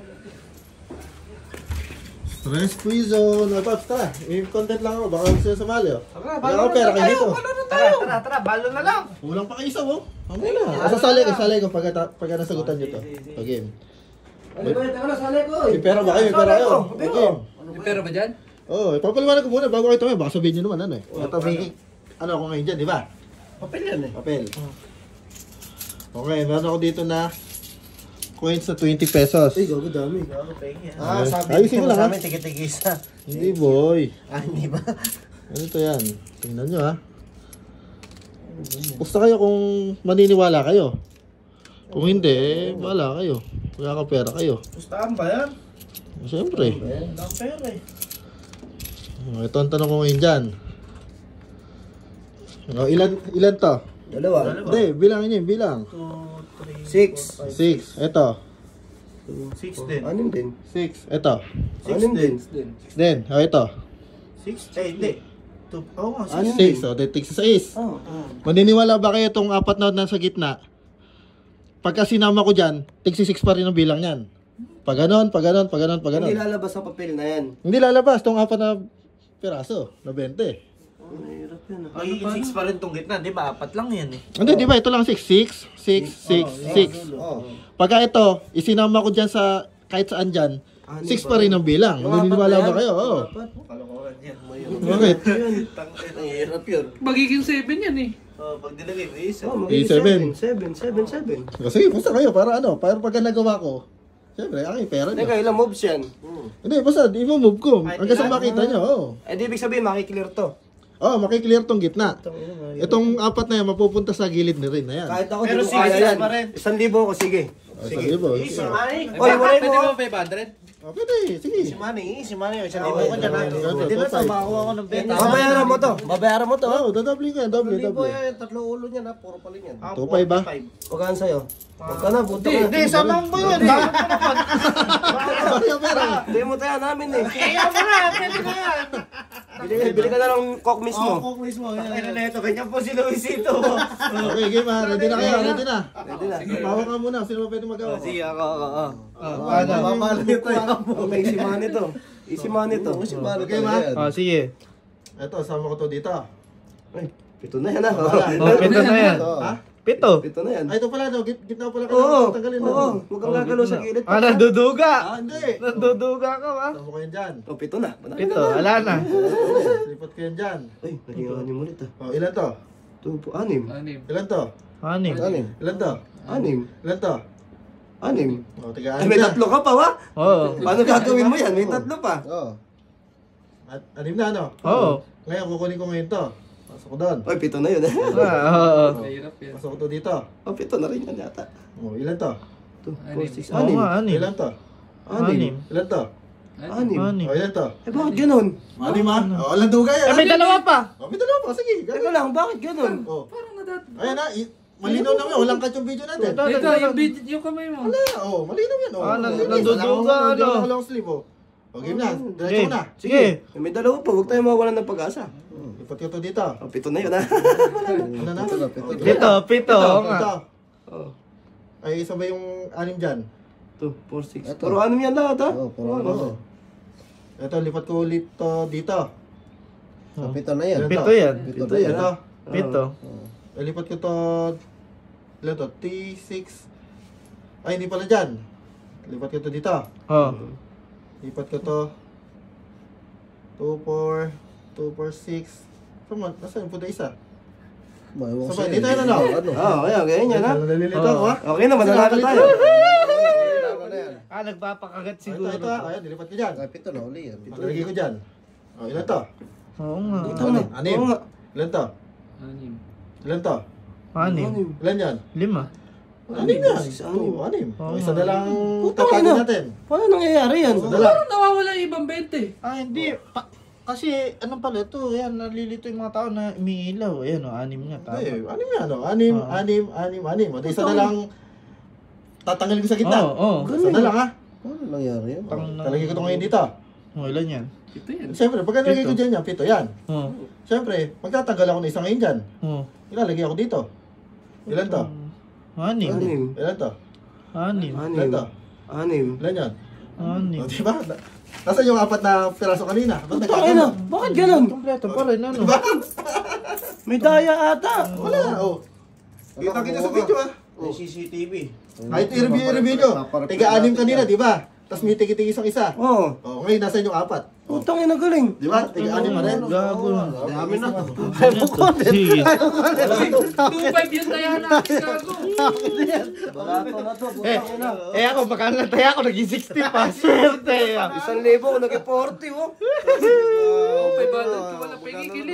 Stress free zone. Paps, tara. May content lang ako. Baka gusto nyo sumali, oh. Tara, balo na tayo. Tara, balo na lang. Kulang pa kayo isa, oh. Mamaya na. Sasali ko pagka nasagutan nyo to. Okay. May pera ba kayo? May pera kayo? Okay. May pera ba dyan? Oo, ipapaliwanag ko muna bago kayo tumayo. Baka sabihin nyo naman ano eh. Ito may, ano ako ngayon dyan, di ba? Papel yan eh. Papel. Okay, meron ako dito na coins na 20 pesos. Ay, gago dami. Ayusin mo lang, sa ha? amin, tigit-tigisa. Hindi, boy. Hindi ba? Ano to yan? Tingnan nyo, ha? Basta kayo kung maniniwala kayo. Kung hindi, wala kayo. Wala ka pera kayo. Pustahan ba yan? Siyempre. Ang pera eh. Ito ang tanong ko ngayon dyan. Ilan to? Dalawa. Hindi, bilangin nyo, bilang. 6. 6. Ito. 6 din. Anim din. 6. Ito. Anim din. 6 din. O, ito. 6? Eh, hindi. Oo nga, 6. Anim 6. O, tig sa 6. Oh. Maniniwala ba kayo itong apat na nasa gitna? Pagka sinama ko dyan, tig 6 pa rin ang bilang yan. Pag ganon, pag ganon, pag ganon, pag ganon. Hindi lalabas sa papel na yan. Hindi lalabas itong apat na piraso na 20. Mahirap yan ah. Magiging 6 pa rin tong gitna, di ba? 4 lang yan eh. Hindi, di ba? Ito lang 6. 6, 6, 6, 6. Oh. Pagka ito, isinama ko dyan sa kahit saan dyan, 6 pa rin ang bilang. Maniniwala ba kayo? Oo. Kalokohan yan. Bakit? Ang hirap yun. Magiging 7 yan eh. Pag dilagay mo, isa. Oh, A7. 7. Sige, basta kayo. Para ano? Para pagka nagawa ko, siyempre, aking pera nyo. Teka, ilang moves yan? Hindi, basta i-move ko. Hanggang sa makita nyo. Oo. Eh, di ibig sabihin, makiklear to. Oo, makiklear tong gitna. Itong apat na yan, mapupunta sa gilid na rin na yan. Kahit ako, Pero di ko kaya 6 yan. pa rin. 1,000 ko, sige. Sige. Sige. Isa, Manny. Oy, wala mo. Pwede mo 500? Pwede, sige. Si Manny, isang libo ko dyan. Hindi na ito, makakuha ko ng benta. Babayaran mo to. Babayaran mo to. Oo, dadabling ka. Doble. Tatlong ulo niya na, puro pala yan. 2.5 ba? Pagkaan sa'yo? Huwag ka na, punta ka na. Hindi, sama mo yun. Hindi mo tayo namin eh. Kaya mo na, pwede na yan. Bili ka na lang coke mismo. Kaya na ito, ganyan po si Luisito. Okay, game ha. Ready na kayo. Ready na. Pwede na. Pawa ka muna. Sino ba pwede magawa? Sige, ako. Paano? Papalo nito eh. May easy money to. Easy money to. Okay, ma? Sige. Ito, sama ko to dito. Ay, pito na yan ah. Oh, 7 na yan. Ha? 7. Pito na yan. Ay, ito pala, no? Gitna pala ka. Oo, Tanggalin oo. na. Huwag kang gagalaw sa gilid. Nanduduga. Hindi. Nanduduga ka ba? Sama ko yan dyan. Oh, pito na. 7, wala na. Lipat ko yan dyan. Ay, naging anim ulit ah. Oh, ilan to? Anim. Ilan to? Anim. Ilan to? Anim. Ilan to? Anim. Oh, tiga Ay, may tatlo ka pa wa? Oo. Paano gagawin mo yan? May tatlo pa. Oo. Anim na, ano? Oo. Ngayon, kukunin ko ngayon to. Pasok ko doon. Ay, pito na yun eh. Oo. Pasok ko to dito. Oh, pito na rin yan yata. Oh, ilan to? 2, 4, 6, Oo anim. nga, anim. Ilan to? Anim. Ilan to? Anim. Anim. Oh, ilan to? Eh, bakit ganun? Anim ha? Oh, alam duga yan. Eh, may dalawa pa. Oh, may dalawa pa. Sige. Teka lang, bakit ganun? Oh. Ayan na. Malinaw naman. Walang cut yung video natin. Ito, yung kamay mo. Wala. Oh, malinaw yan. Oh. Nanduduga, ano? Wala ko lang sleeve. Oh. Oh, game na. Diretso ko na. Sige. Eh, may dalawa pa, huwag tayo mawalan ng pag-asa. Ipat ko to dito. Oh, pito na yun ah. Ano na? Pito, Ito. nga. Oh. Ay, isa ba yung anim dyan? 2, 4, 6. Puro anim yan lahat ah. Oo. Ito, lipat ko ulit to dito. Pito na yan. Pito yan. Pito yan Ito. ah. Pito. Lipat ko to. Ilan to? T6. Ay, hindi pala dyan. Lipat ko to dito. Oo. Lipat ko to. 2, 4, 2, 4, 6. Nasaan yung puta isa? Sabay, dito yun ano? Oo, kaya yan ah. Nalilito ako ha? Okay na, mananalo tayo. Nagpapakagat Ito, siguro. ito ha. Ayan, nilipat ko dyan. Pito na uli yan. Nalagay ko dyan. Oh, ilan to? Oo nga. Anim. Oo nga. Ilan to? Ilan to? Anim. Ilan yan? 5. Anim yan. Anim. Anim. Oo. Isa na lang Puta, tatago ano? natin. Paano nangyayari yan? Isa na lang. Nawawala yung ibang 20. Hindi. Kasi ano pala ito, yan, nalilito yung mga tao na umiilaw. Ayan o, 6 nga. Tama. Hindi, anim yan. Oh. Anim. At isa na lang tatanggalin ko sa gitna. Oo. Isa na lang ha. Paano nangyari yan? Talagay ko ito ngayon dito. Ilan yan? Siyempre, pagka nalagay ko dyan yan, pito yan. Oo. Siyempre, magtatanggal ako ng isa ngayon dyan. Oo. Ilalagay ako dito. Ilan to? 6. Anim. Ilan to? 6. Ilan Anim. to? Anim. Ilan yan? Anim. O, diba? Nasaan yung 4 na piraso kanina? Ba't Tangin na, bakit ganun? Kompleto pa rin, ano? Diba? May daya ata. Wala, oh. Kita sa video ah. May CCTV. Kahit i-review nyo. Tiga-6 kanina, di ba? Tapos may tigi-tigi isang isa. Oo. Oh, ngayon nasaan yung 4? Putang ina galing. Di ba? Tiga-6 pa rin. Gago. Dami na to. Sige. 2.5 yung tayahan natin, gago. Barato na to, putang ina. Ako, baka nataya ako, naging 60 pa. Swerte. 1,000 naging 40 oh. Oh, 500 ka wala pagigil